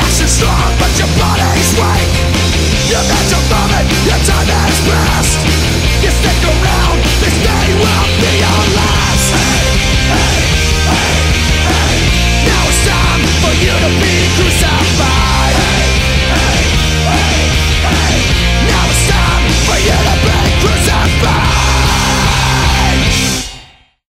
passion's strong, but your body's weak. You met your moment, your time has passed. You stick around, this day will be your last.